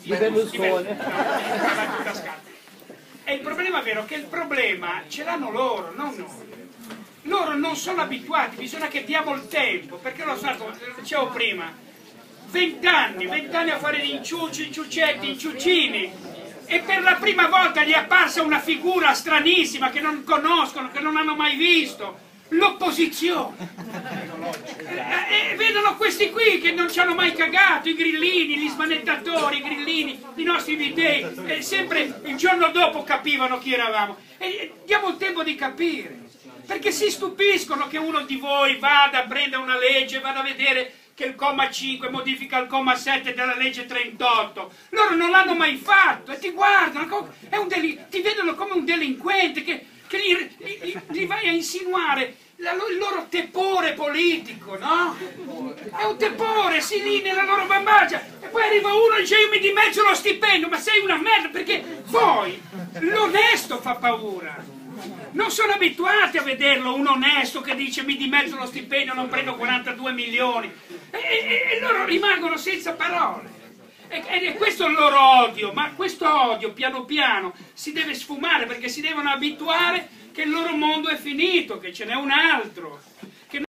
Berlusconi. E il problema vero è che il problema ce l'hanno loro, non noi. Loro non sono abituati, bisogna che diamo il tempo, perché lo stato, dicevo prima, 20 anni a fare gli inciucci, inciuccetti, inciuccini, e per la prima volta gli è apparsa una figura stranissima che non conoscono, che non hanno mai visto, l'opposizione. E vedono questi qui che non ci hanno mai cagato, i grillini, gli smanettatori, i grillini, i nostri videi, e sempre il giorno dopo capivano chi eravamo. E diamo il tempo di capire. Perché si stupiscono che uno di voi vada a prendere una legge, vada a vedere che il comma 5 modifica il comma 7 della legge 38. Loro non l'hanno mai fatto e ti guardano, ti vedono come un delinquente che gli vai a insinuare il loro tepore politico, no? È un tepore, si lì nella loro bambagia e poi arriva uno e dice io mi dimezzo lo stipendio, ma sei una merda perché poi l'onesto fa paura. Non sono abituati a vederlo un onesto che dice mi dimezzo lo stipendio, non prendo 42 milioni e loro rimangono senza parole. E questo è il loro odio, ma questo odio piano piano si deve sfumare perché si devono abituare che il loro mondo è finito, che ce n'è un altro.